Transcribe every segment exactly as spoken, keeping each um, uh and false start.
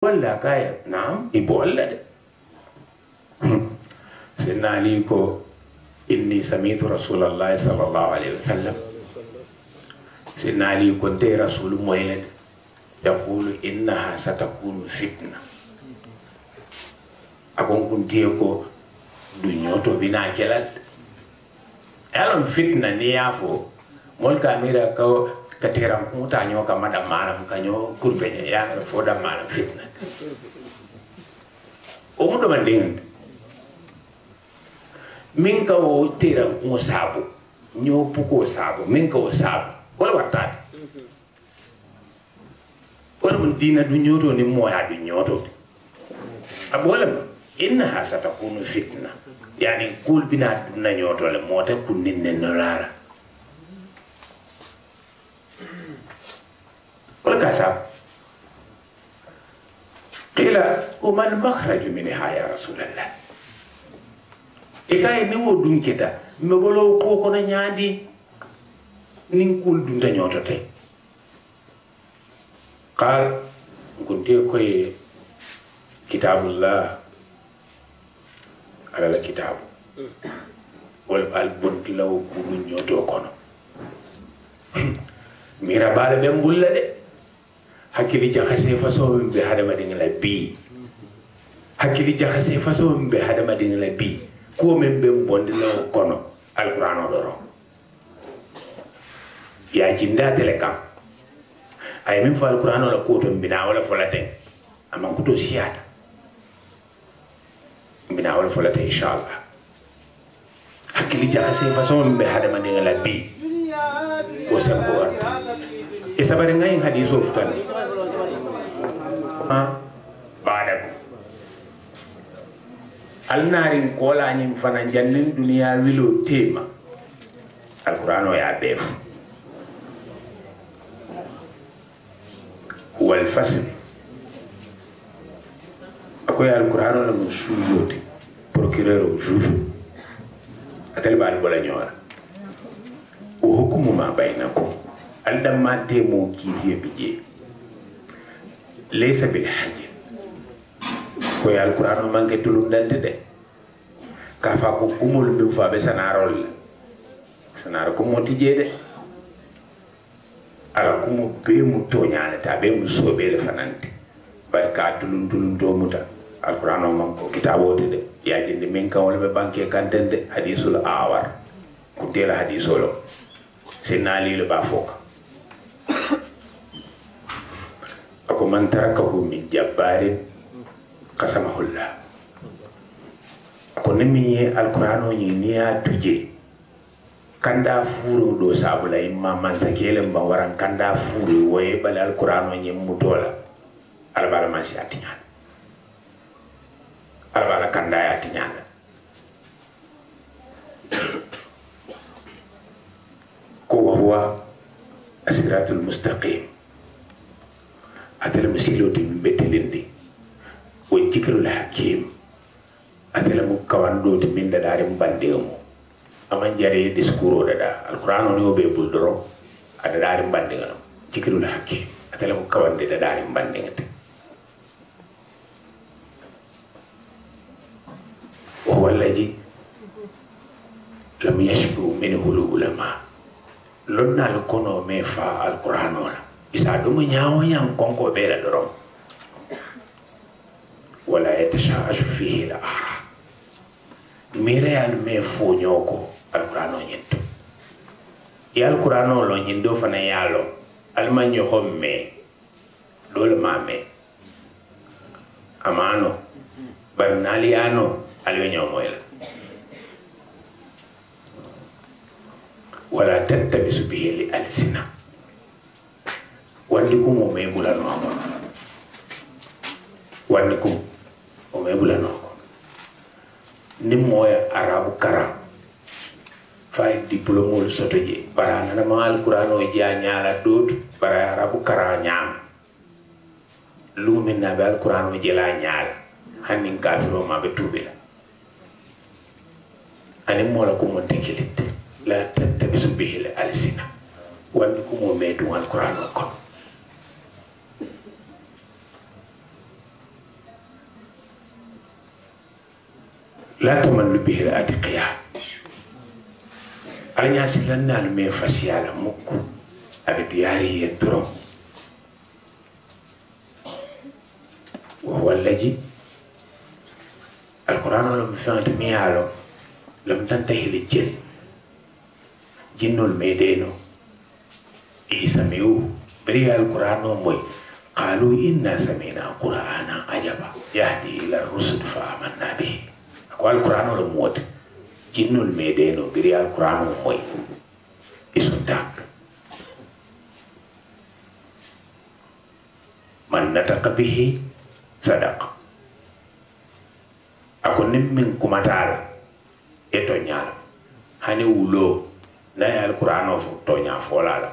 ولا كاي نعم يبولد سيدنا علي كو إني سمعت رسول الله صلى الله عليه وسلم سيدنا علي كنت رسول مولد يقول إنها ستكون فتنة أكون كنت يكو دنيوتو بنا كلاد ألم فتنة نيافو مول كاميرا كو كتيرام كوتا نيو كمادا مانام كنيو كوربيني يعني فودا مانام فتنة ومدو مندين min ka wo tera mo sabu nyo puko sabu min ka wo sabu wala warta wala mun dina du nyoto ni mo ya du nyoto abola innaha satakunu fitna yani kul bina na nyoto le mota kunnin ne nolara wala ka sabu qila وما المخرج منها يا رسول الله ikaye ni wo dun kita me bolo ko ko na nyaadi nin kul dun ta nyoto te qal kunte koy kitabullah ala la kitab wal al bunt law ko nyoto kono mira bala be mbulla de hakili jaxase faso be hadama de ngala bi hakili jaxase faso be hadama de ngala bi ko men be bondi law kono alquran doro ya jinda telekam ay min fa alquran la ko to bina wala folate amma ko to siata bina wala folate inshallah hakili jaxase façon be hadama de la bi ko sambo warta e sabare ngay hadiso futan ha baada alnarin kola nyim fana jannin duniya wilo tema alquran ya bef wal fasl akoy alquran la musujote procureur juge atel bal wala nyora o hukumu ma bainakum aldamma temo kitiye bije laysa bil hajj ko ya alquran manke tulum dante de ka fa ko kumul bi fa be sanarol sanar ko moti jede ala ko mo be mu toñale ta be mu sobe le fanante bay ka tulum tulum do muta alquran man ko kitabote de ya jindi min kan wala be banke kantende hadisul awar ko tela hadisolo sinali le ba foka ako man tarakahu min jabbarin qasamahullah ako nemiye alqur'ano ni niya tuje kanda furo do sabula imma man sakele mba waran kanda furo woye bal alqur'ano ni mutola albala man si atinya albala kanda ya atinya ko huwa asiratul mustaqim atala musiloti betelindi o jikrul hakim atala mu kawando to minda dare mbandemo aman jare discours dada alquran on yobe buldoro ada dare mbandengam jikrul hakim atala mu kawande da dare mbandengate wa wallaji lam yashbu minhu ulama lonna al kono me fa alquran wala isa dum nyaawo nyam konko be la dorom wala yatashashu fihi la ara mire al me fo nyoko alqur'ano nyento ya alqur'ano lo nyindo fana yalo almanyo homme dol mame amano barnaliano alwenyo moyla wala tattabisu bihi li alsina wandi ko mo me bula no amon wandi ko o me bula no ni moya arabu kara fay diplôme soto je bara na ma alqur'ano je nyala dot bara arabu kara nyam lu min na be alqur'ano je la nyal hanin kafiro ma be tubila ani mola ko mon tekilit la tattabisu bihi alsina wandi ko mo me du alqur'ano ko la tamallu bihi al-atqiya alnya silanna al me fasiyala mukku abi diyari yedro wa wallaji القرآن ولم فهمت ميالو لم تنتهي للجن جن الميدينو يسميوه بريا القرآن موي قالوا إنا سمينا قرآنا عجبا يهدي إلى الرشد فآمنا به أقوال القرآن ولم موت جن الميدينو بريا القرآن موي يسندك من نطق به صدق ako nimmin kumatala e to nyaala hani wulo na ya alqur'ano fu to nya folala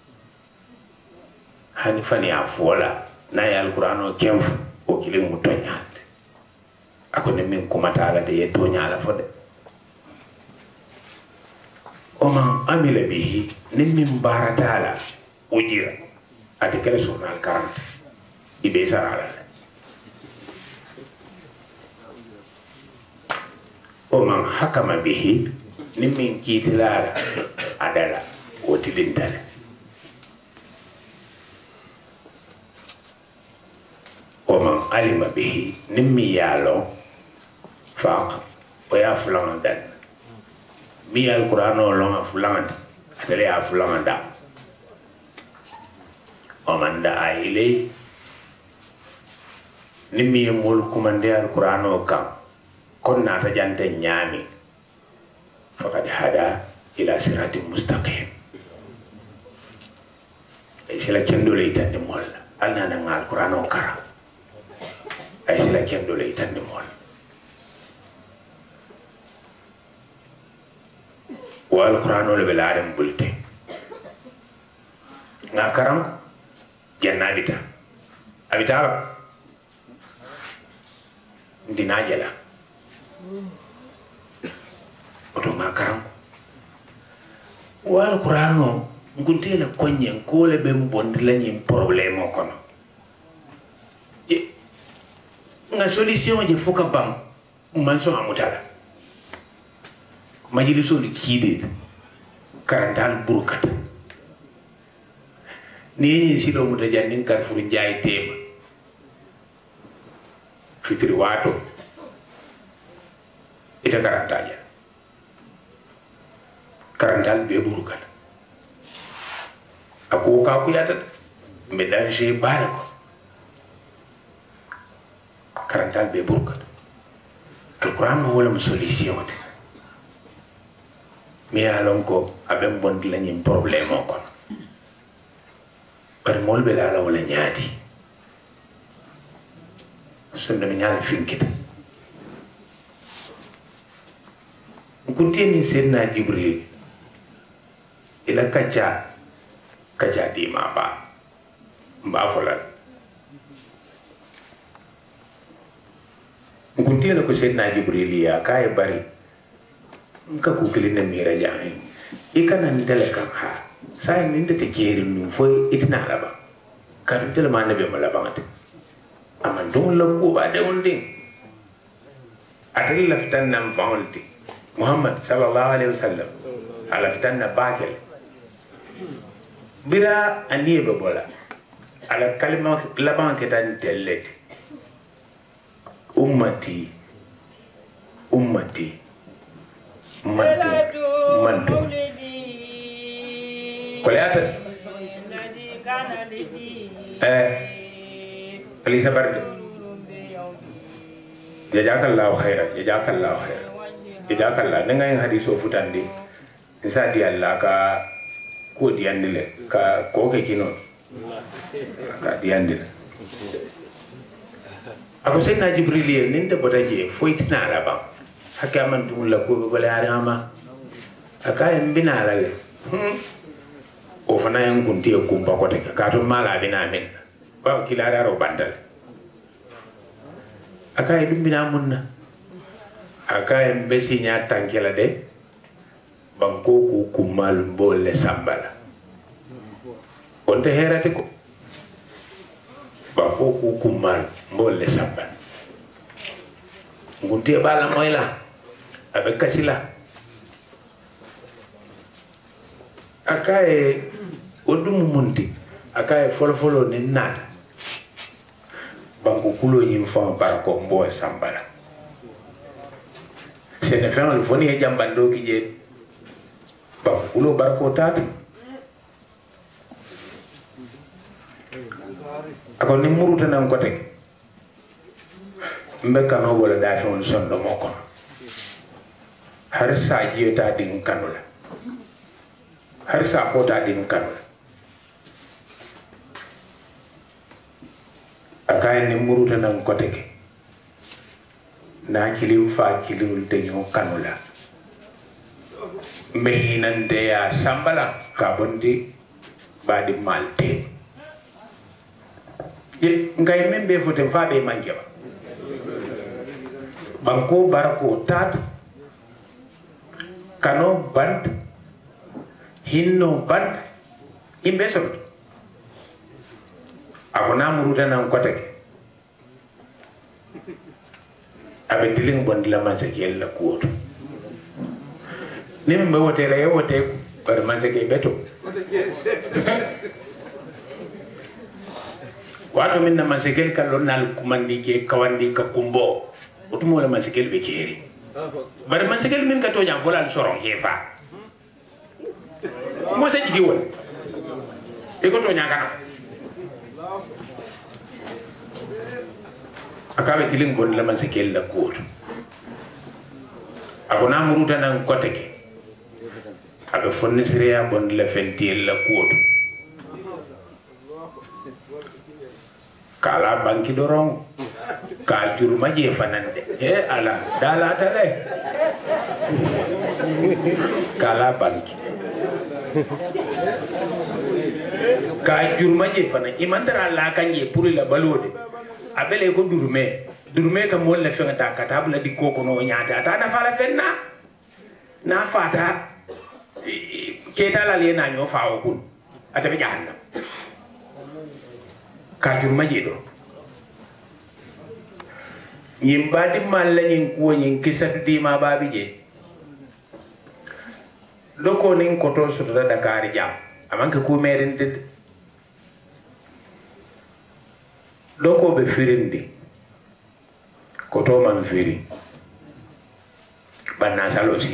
hani fani ya fola na ya alqur'ano kemfu o kile mu to nyaade ako nimmin kumatala de e to nyaala fode o man amila bihi nimmin baratala ujira ati kala journal quarante ibe sarala ومن حكم به نمين كيتلال عدلا وتلنتل ومن علم به نمي يالو فاق ويا فلان دن مي القرآن لون فلان أتلي فلان دا ومن دعا إليه نمي يمول كماندي القرآن كام كنا تجانت نيامي فقد هدى إلى صراط مستقيم أي سلا كندو ليتان مول أنا نعال القرآن وكرا أي سلا كندو ليتان مول والقرآن لبلارم بلته ناكرم جنة بيتا أبيتا دينا جلا oto makaram wal qur'ano nguntela konyen ko le be mbondi la nyim problème kono e nga solution je fuka bam man so amutala majili so ni kide karantal burkat ni ni silo muta jannin karfur jaay tema fitri wato ita karanta aja karantal be burukan ako ka ku yata me danger bare ko karantal be burukan alquran wala solution te me alon ko abem bon la ñim problème ko par mol be la wala ñaati sunna mi ñal finkita kuntini sedna jibril ila kacha kacha di ma ba mba fola kuntini ko sedna jibril ya kay bari nka ku kilina mira jang ikana ndele kan ha sai ninde te keri num foy itina laba kan tel ma nabe mala bangat aman don la ko ba de ondin atal laftan nam faulti Muhammad sallallahu alaihi wasallam ala fitanna bakel bira aniye bola ala kalima laban ketan tellet ummati ummati mantu mantu koleata eh alisa barde jazakallahu khairan jazakallahu khairan ida kala nenga yang hadiso futandi isa di Allah ka ko diandile ka ko ke kino ka diandile ako senna jibril nin te botaje foitina la ba hakka man dum la ko bale arama aka en bina la le o fana en kunti e kumpa ko te ka to mala bina men ba kilara ro bandal aka e dum bina munna aka mbesi nya tankela de banko ku kumal mbole sambala onte herate ko banko ku kumal mbole sambala ngunti bala moyla abe kasila akaye odum munti akaye folo folo ni nata banko kulo yin fa barako mbo sambala sene fen le foni e jambando ki je banko kulo barako tatu ako ni muruta nan ko tek mbeka no wala da fon sondo moko har sa jiyo ta din kanula har sa ko ta din kanula akay ni muruta nan ko teke na kilim fa kilul de ñoo kanula mehinande ya sambala ka bondi badi malte ye ngay membe fote fa be manje ba banko barako tat kano band hinno band imbe so abona muruta nan ko teke abe tiling bondi la manse kel la kuoto ni mbe wote la yote bar manse ke beto wato min na manse kel kalon nal kumandi ke kawandi ka kumbo otumo la manse kel be keri bar manse kel min ka to jam volal soron jefa mo se jigi won e ko to nyaka na akabe tiling bon la man se kel la cour abona muruta nan koteke abe fonni siria bon la fentil la cour kala banki dorong ka juruma je fanande e ala dala tade kala banki ka juruma je fanan imandara la kanje pour la balode abele ko durme durme ka mo la fengata katabla di koko no nyaata ta na fala fenna na fata keta la le na nyo faawo kun atabe jahannam ka jurma jedo nyimba di malla nyin ko nyin kisatu di ma babi je loko nin koto su da Dakar jam amanka ko merin de loko be firindi koto man firi banna salosi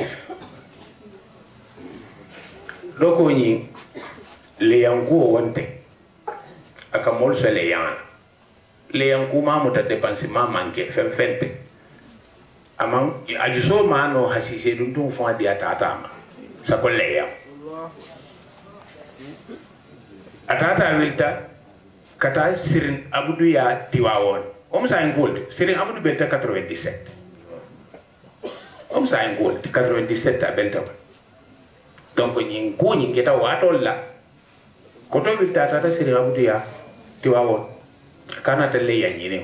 loko ni le yangu wonte aka mol se le yan le yangu ma muta dépenser ma manke fen fente amam ajuso ma no hasise dum dum fon dia tata ma sa ko le yan atata wilta kata Sirin Abdou ya Tiwawon om sa en gold Sirin Abdou belta quatre-vingt-dix-sept om sa en gold quatre-vingt-dix-sept a belta donc nyin ko nyin keta watol la koto bilta tata Sirin Abdou ya Tiwawon kana tele ya nyine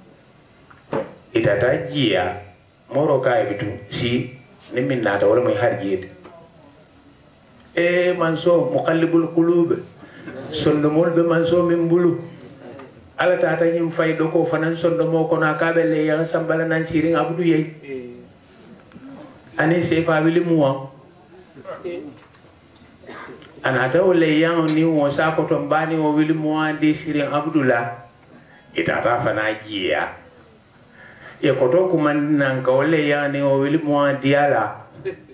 itata jiya moro kay bitu si ni minna ta wala moy harjiyede e man so muqallibul qulub sondo mol be man so min bulu ala tata nyim fay do ko fanan sondo mo ko na kabele ya sambala nan Sirin Abdou yey ani se fa wili muwa ana ta wole ya ni wo sa ko to mbani o wili muwa de Sirin Abdou la itata fana jiya e ko to ko man nan ka wole ya ni o wili muwa diala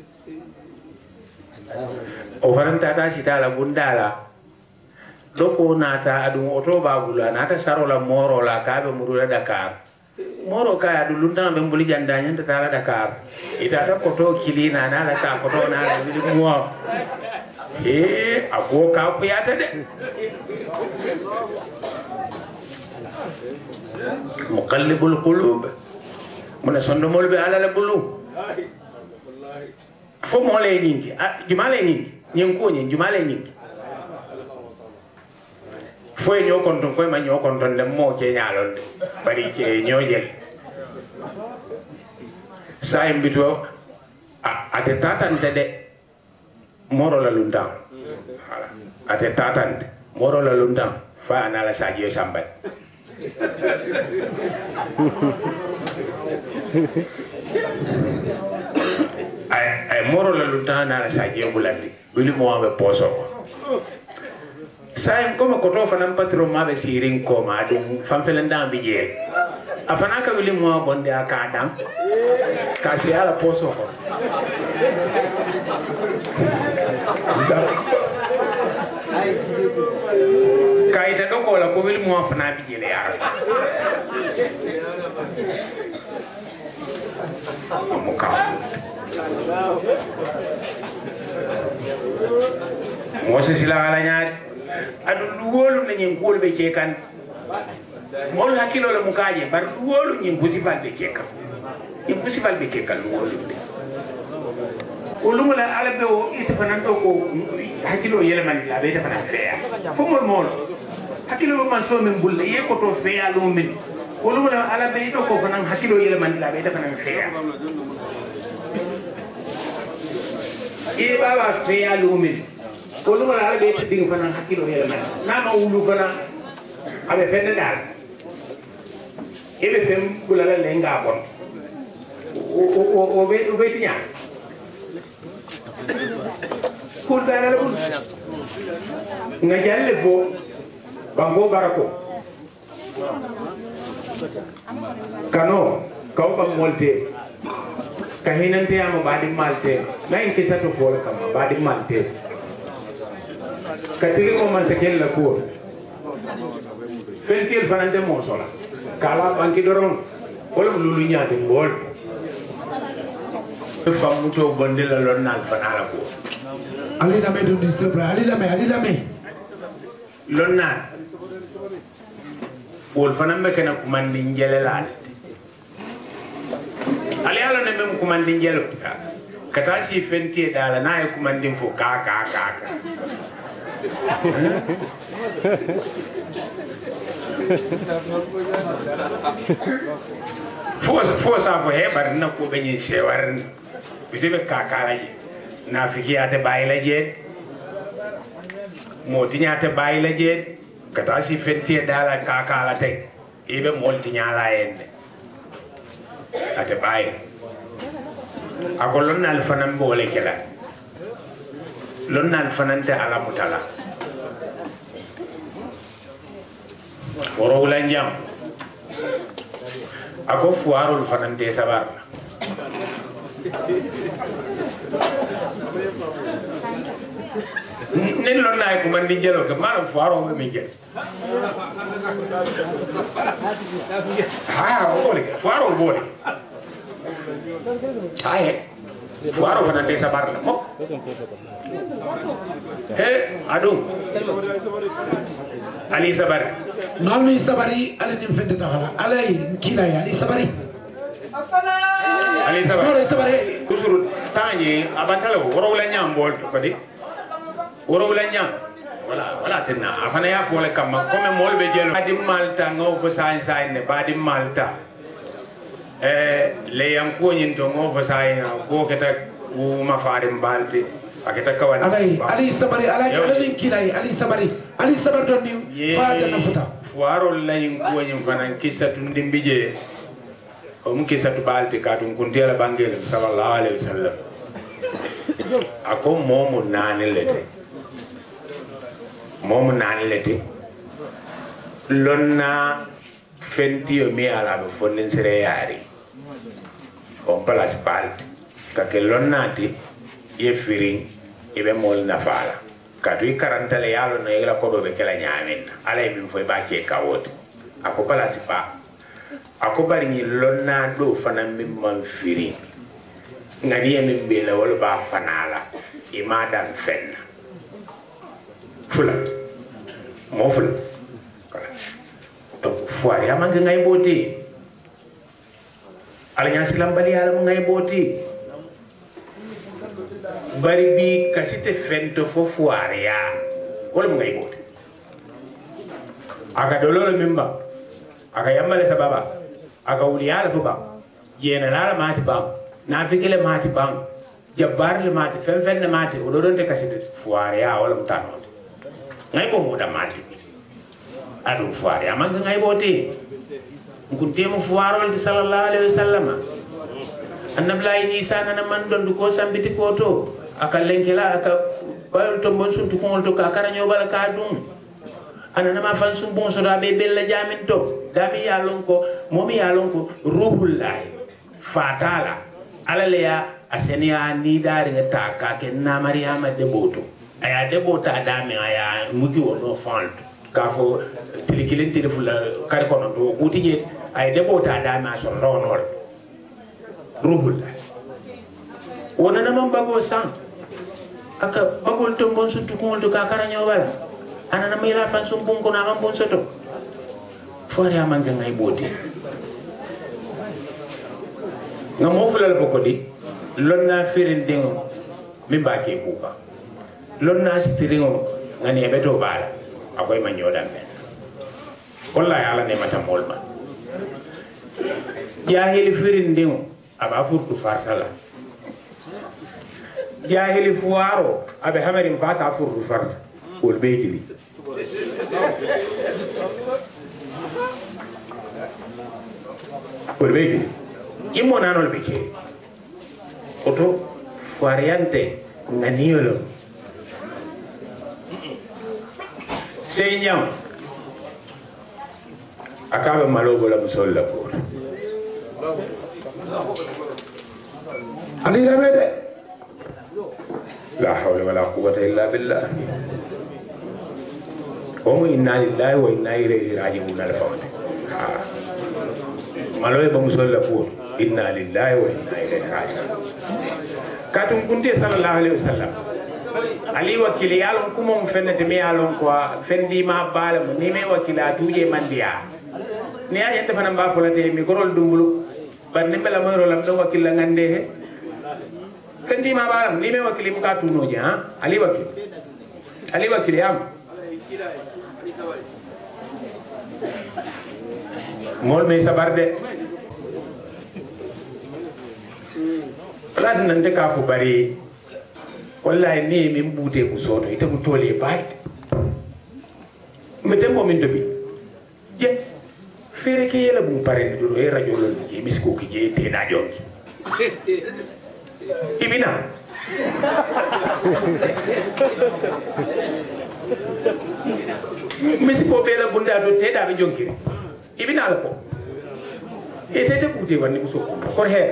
o faranta ta sitala gundala loko nata adu oto babula nata sarola moro la kabe murula Dakar moro kaya adu lunta be mbuli jandanya tata Dakar itata koto kilina na la sa koto na la bili muwa eh ako ka ku yata de muqallibul qulub mona sondo molbe ala la bulu fo mo le ninki jumale ninki nyenko nyen jumale ninki foi ñoo konton foi ma ñoo konton le mo ke ñaalon bari ke ñoo jel sa mbito ate tatante de moro la lundan voilà ate tatante moro la lundan fa anala sadio sambay ay ay moro la lutana la saje bulandi wili mo abe poso ko sai como ko to fanam patro ma be sirin ko ma dum fam felanda bi je afana ka wili mo bonde aka dam ka si ala poso ko kai ta doko la ko wili mo afana bi je le yara mo ka mo se sila ala nyaat adu luwolu na nyen gol be ke kan mol hakilo la mukaje bar luwolu nyen busibal be ke kan nyen busibal be ke kan luwolu be ulumula ala be o itafanan to ko hakilo yele man la be tafanan feya ko mol mol hakilo man so min bulle ye ko to feya lo min ulumula ala be to ko fanan hakilo yele man la be tafanan feya e baba feya lo min kolu wala be ding fana hakilo yele man na ma wulu fana abe fende dal ebe fem kula la lenga bon o o o be o be tinya kul dara bun nga jalle fo bango barako kano kaw kam molte kahinante am badi malte nayin kisato fo kam badi malte katiri ko man sekel la ko fentil fanande mo sola kala banki doron wala lulu nyaati bol fam to bonde la lon nal fanala ko ali dame do distre ali dame ali dame lon nal wol fanam me kana kumandi njele la ali ala ne mem kumandi njelo kata si fenti dala na e kumandi fo ka ka ka ka Força, força, a voeba, não coube nem se war. Você vê cacala aí. Na fiquei até baile de. Motinha até baile de. Cada se fentia dela cacala tem. E bem motinha lá ainda. Até baile. A coluna alfanam bole que lá. Lonna alfanante ala mutala. Woro ulanjam. Ako fuarul fanante sabar. Nen lonna ay kumandi jelo ke mara fuaro me mi jelo. Ha, bole. Fuaro bole. Hai. Fuaro fanante sabar la mo. Hey, adum. Ali sabar. Non mi sabari ali nim fende taxala alay kila ya ali sabari Assalamu ali sabar. No sabari Kusuru tanye abantala woro la nyam bol ko di. Woro la nyam. Wala wala tinna afana ya fo le kam comme mol be jelo badi malta ngo fo sain sain ne badi malta. Eh le yam ko nyin to ngo fo sain ko keta ku ma farim balti akita kawan alay ali sabari alay ali kila ali sabari ali sabar don ni faata na futa fuaro layin ko nyim fanan kisatu ndimbije o mu kisatu balti kadum kuntela bangel sallallahu alaihi wasallam ako momu nane lete momu nane lete lonna fentio mi ala be fonnen sere yari on place balti ka ke lonnati ye firin ibe mol na fala kadu karantale yalo na yela ko be kala nyamen ala bi fo ba ke kawot ako pala sipa ako bari ni lonna do fana min man firin ngani ye min be la wala ba fanala imadan fen fula mo fula to fuari amanga ngai boti ala nya silam bali ala ngai boti bari bi kasite fento fo fuaria wala mo ngay bote aga dololo mimba aga yamale sababa aga wuliyala fo ba yena la mati bam na fikile mati bam jabbar le mati fen fen mati o do donte kasite fuaria wala mo tanote ngay bo mo da mati adu fuaria man ngay bote ngunte mo fuarol di sallallahu alaihi wasallam annablayi isa nana man dondu ko sambiti ko to aka lenkela aka bayol to bon suntu ko to ka kara nyobal ka dum anana ma fan sum bon so da be bella jamin to dami yalon ko momi yalon ko ruhullahi fatala alale ya asenia ni dari ngata ka ke na mariama de boto aya de bota dami aya mugi wono falt ka fo tilikilin tilifula kare kono to kutije ay de bota dami so ronol ruhullahi wona na man bago san aka bagol to bon suntu ko to ka kara nyobal anana mila fan sum bun ko na man bon soto fore amanga ngay boti ngamo fulal foko di lonna firin dingo mi bake buka lonna sitiringo ngani ebeto bala akoy ma nyodan ben wallahi ala ne mata molma jahili firin dingo aba furtu fartala jahili fuaro abe hamarin fasa furtu farta wol beekili por beekili imo nanol beke oto variante nganiolo senyam akabe malogo la musolla por ali ramede la hawla wala quwwata illa billah omo inna lillahi wa inna ilayhi raji'un la fawte maloy ba musolla pour inna lillahi wa inna ilayhi raji'un katum kunti sallallahu alaihi wasallam ali wakili yalon kuma fennete mi yalon ko fendi ma bala mo ni me wakila tuje mandiya ni ay ente fanam ba folate mi gorol dumbulu ban nimbe la moyro lam do wakila ngande he fendi ma bala ni me wakili mu ka tunoje ha ali wakil ali wakil yam mol me sabarde lad nan de ka fu bari wallahi ni min bute ku soto ita mu tole bayt mete mo min dobi ye fere ke yela bu pare do e radio lo ni misko ki je te da jonki ibina misi ko bela bunda do te da be jonkiri ibina la ko e te te bute wonni muso ko he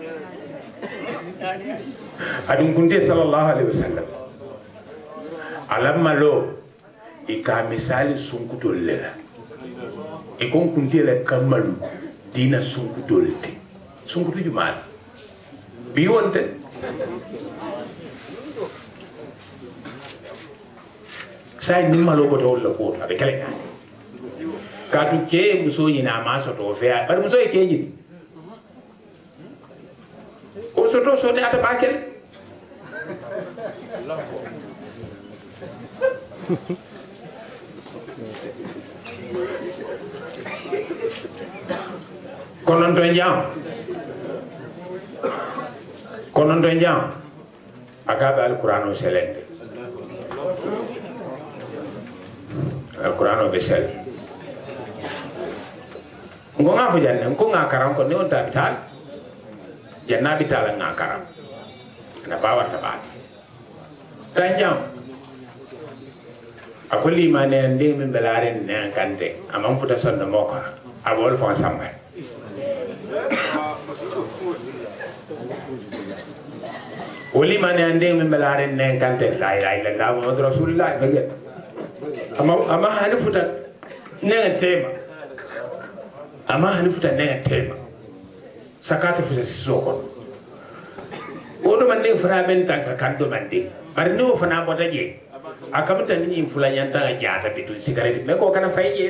adun kunte sallallahu alaihi wasallam alamma lo e ka misali sunkutol lela e kon kunte le kamalu dina sunkutol te sunkutu jumal bi wonte sai ni malo ko to ko abe kale ka tu ke muso ni na ma so to fe bar muso e ke ni o so to so ne ata bakel konon to njam konon to njam akabe alquran o selende alquran o besel ngonga fo janne ko nga karam ko ne on tabital janna bital nga karam na bawa tabal tanjam akoli mane ndi min belare ne kante amam futa sonno moko abol fon samba woli mane ande min belare ne kante la ilaha illallah muhammadur rasulullah fage ama ama hani futa ne tema ama hani futa ne tema sakata futa soko odo mande fara ben tanka kando mande bar no fana bota je akamta ni infula nyanta ga jata bitul cigarette me ko kana fayje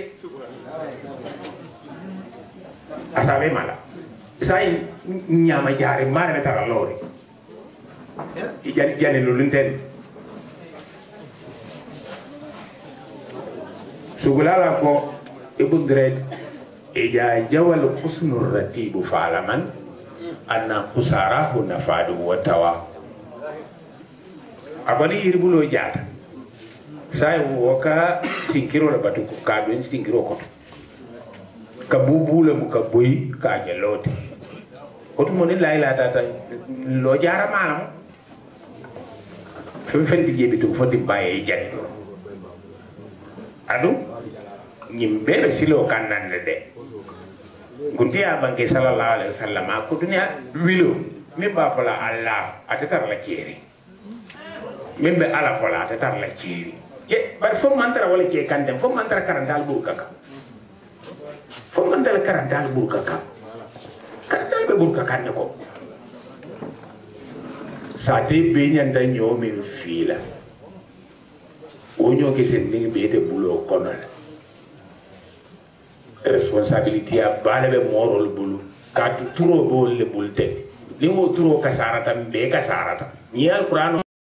asabe mala sai nyama jare mare tara lori ijani jani lulunten sugulala ko ibu grade ija jawal husnur ratibu falaman anna kusarahu nafadu wa tawa abali irbulo jata sai woka sinkiro la batuko kadwen sinkiro ko ka bubula mu ka boy ka ke lote ko to moni la ila tata lo jara manam fem fen di jebi to foti baye jani adu nyimbe la silo kanande de gunti ya banke sallallahu alaihi wasallam ko dunya wilo mi ba fala allah atatar la kiri min be ala fala atatar la kiri ye bar fo mantara wala ke kande fo mantara karandal burkaka fo mantara karandal burkaka karandal be burkaka ne ko sate be nyanda nyomi fila onyo ke sen ni be te bulo kono responsabilité a bale be morol bulu ka turo bo le bulte ni mo turo kasarata be kasarata ni alquran